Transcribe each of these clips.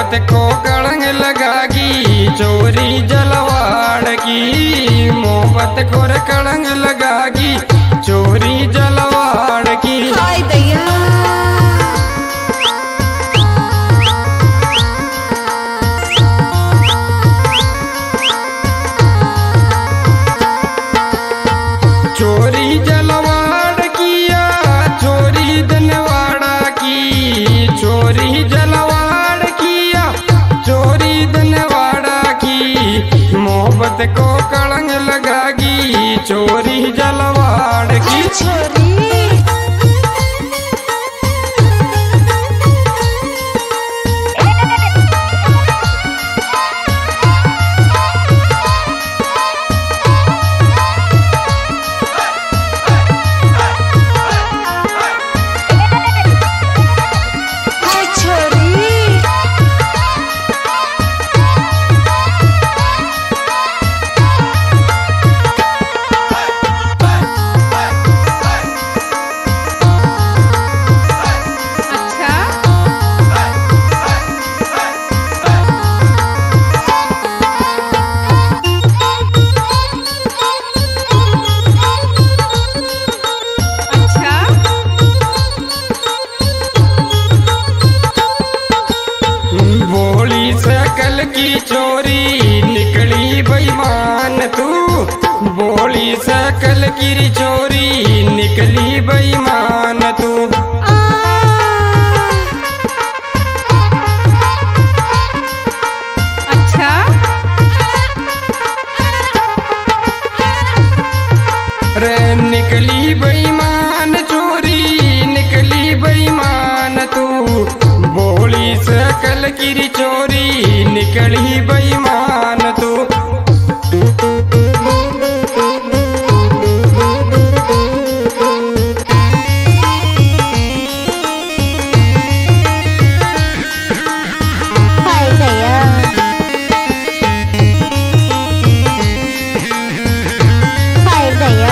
मोहब्बत को कलंग लगागी चोरी जलवाड़ की। मोहब्बत को कलंग लगागी चोरी जलवाड़ की। हाय दैया चोरी जलवाड़ किया चोरी धनवाड़ा की। चोरी जलवाड़ किया चोरी धनवाड़ा की। मोहब्बत को कलंग लगागी चोरी जलवाड़ की। छोरी सकल की चोरी निकली बेईमान तू। बोली सकल की चोरी निकली बेईमान तू। अच्छा रे निकली बेईमान चोरी निकली बेईमान तू। बोली सकल की चोरी निकली बेईमान तू। हाय दैया हाय दैया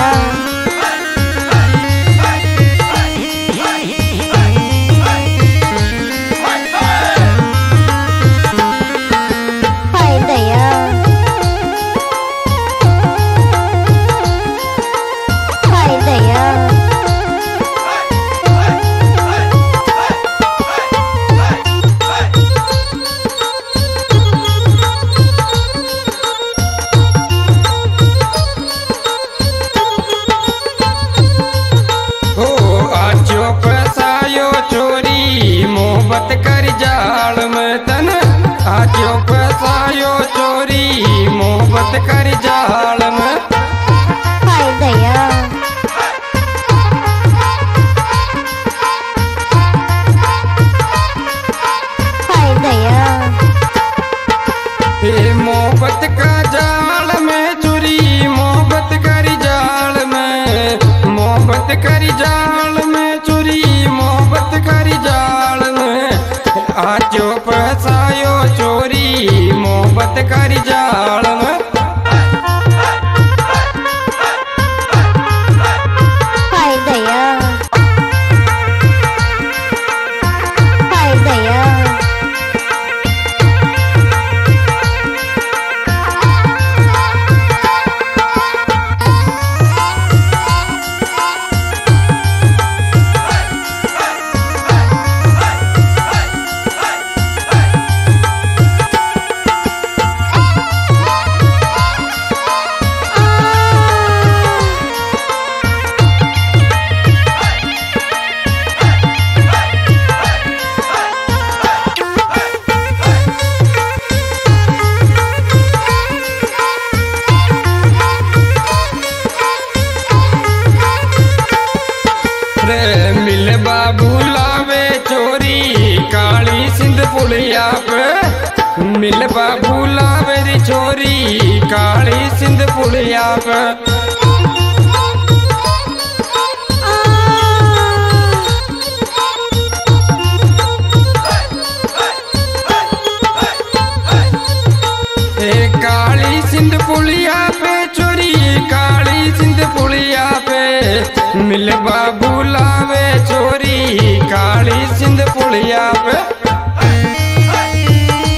हाय दैया हाय दैया हो आजो फसायो चोरी मोहब्बत कर जाल में तन। आजो फसायो चोरी मोहब्बत कर जाल में। हाय दैया हाय दैया ये मोहब्बत का जाल में चोरी मोहब्बत कर जाल में। मोहब्बत कर जाल में चोरी मोहब्बत कर जाल में। आजो फसायो चोरी मोहब्बत कर जाल में। हाय दैया हाय दैया रे मिल बाबू लावे चोरी काली सिंध पुलिया पे। मिल बाबू लावे री चोरी काली सिंध पुलिया पे। काली सिंध पुलिया पे चोरी काली सिंध पुलिया पे। मिल बाबू लावे चोरी काली सिंध पुलिया पे।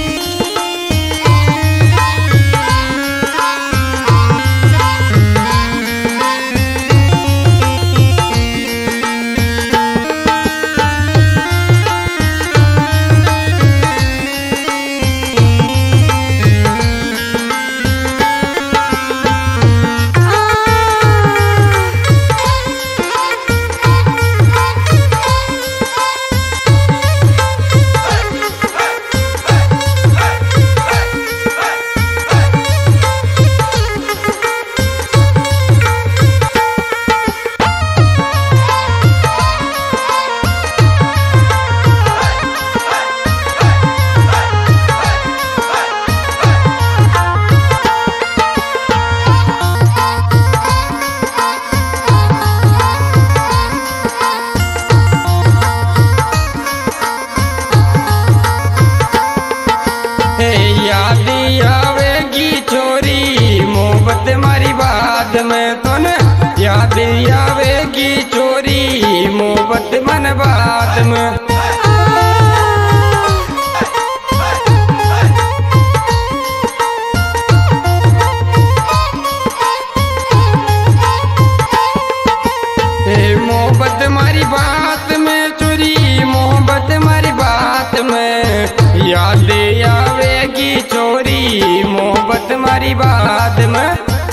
याद आवेगी चोरी मोहब्बत मन बात में। मोहब्बत मारी बात में चोरी मोहब्बत मारी बात में याद आवेगी चोरी मोहब्बत मारी बात में।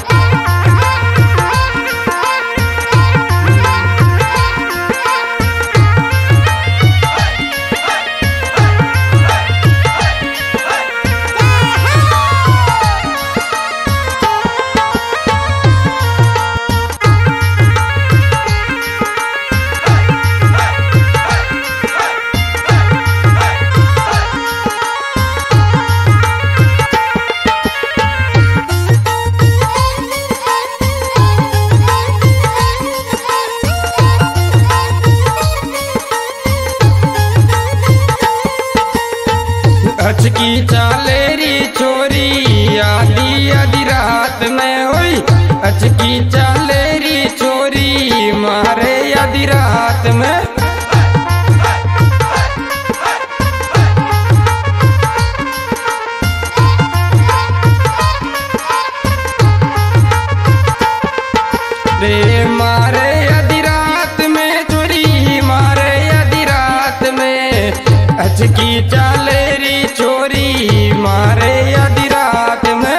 अचकी चालेरी छोरी आधी आधी रात में हुई। अचकी चालेरी छोरी मारे आधी रात में। रे मारे आधी रात में चोरी मारे आधी रात में अचकी चालेरी चोरी मारे आधी रात में।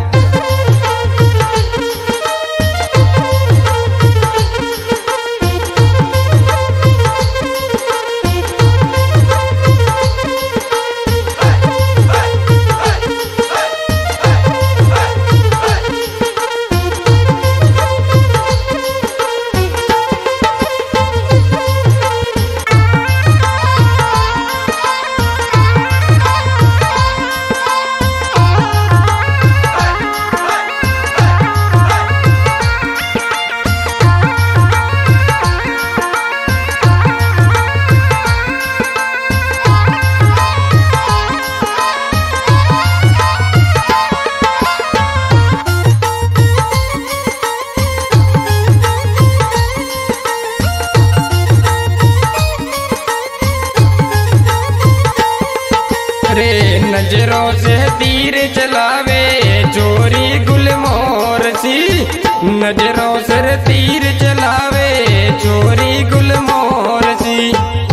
नजरों से तीर चलावे चोरी गुलमोहर सी। नजरों से तीर चलावे चोरी गुलमोहर सी।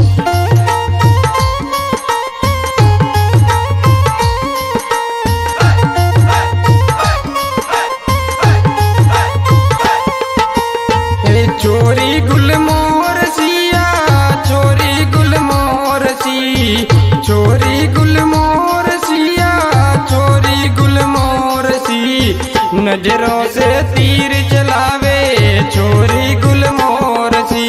चोरी गुलमोहर सिया चोरी गुलमोहर सी। चोरी गुलमोहर सिया चोरी गुलमोहर सी। नजरों से तीर चलावे चोरी गुलमोहर सी।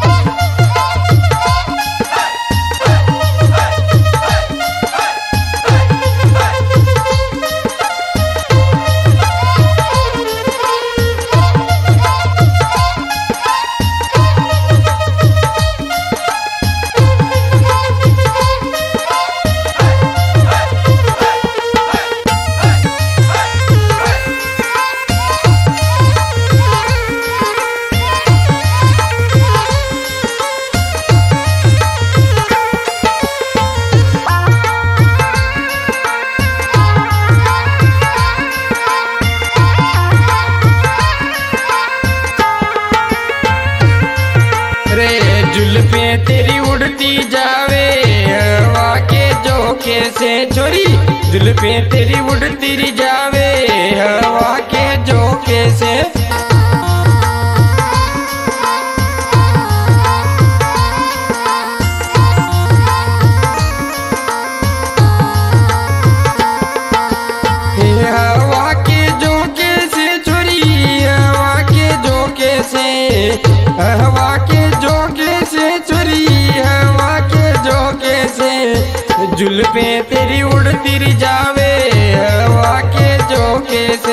जुल्फे तेरी उड़ती जावे हवा के झोंके से चोरी। जुल्फे तेरी उड़ती जावे हवा के झोंके से। हवा के झोंके से चोरी हवा के झोंके से। हवा के झोंके से चोरी हवा के झोंके से। जुल्फे तेरी उड़ती जावे हवा के झोंके से।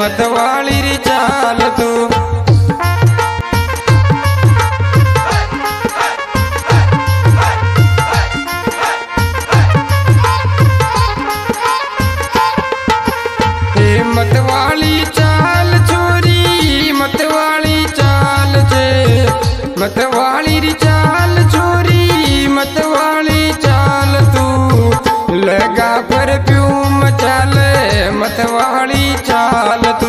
मतवाली री चाल तू। मतवाली चाल छोरी मतवाली चाल छे, मतवाली री चाल छोरी मतवाली चाल तू। लगा परफ्यूम चाले मतवाली चाल तू।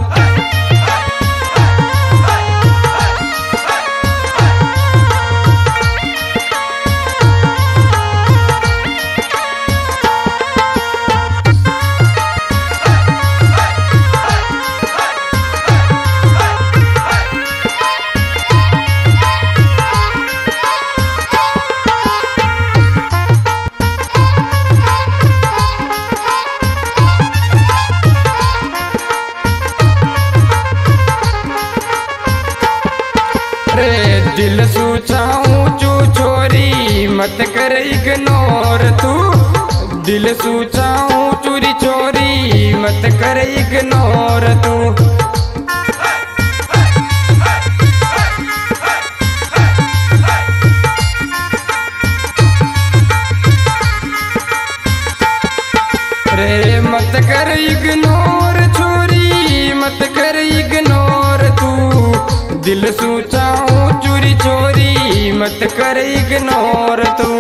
दिल सूचाऊं चू छोरी मत कर इग्नोर तू। दिल सूचाऊं चूरी छोरी मत कर इग्नोर तू। रे मत कर इग्नोर छोरी मत कर इग्नोर तू। दिल सूचाऊं चूरी छोरी मत कर इग्नोर तू।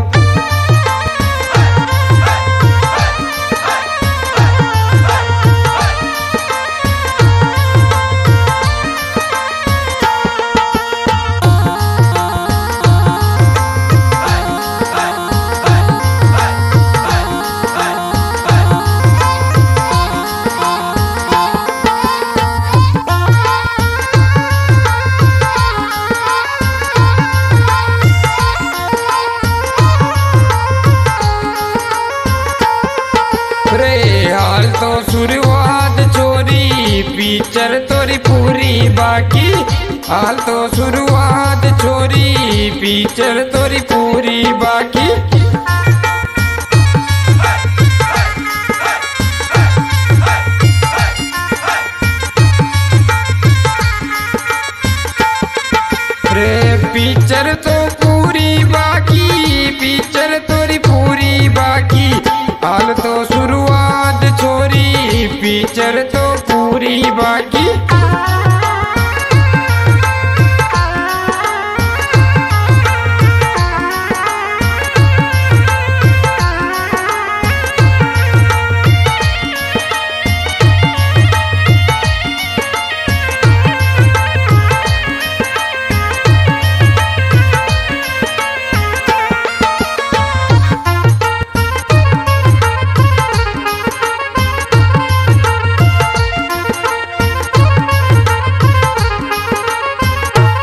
हाल तो शुरुआत छोरी पिक्चर तोरी पूरी बाकी। हाल तो शुरुआत छोरी पिक्चर तोरी पूरी बाकी। रे पिक्चर तो पूरी बाकी पिक्चर तोरी पूरी बाकी। हाल तो शुरुआत छोरी पिक्चर तो पूरी बाकी।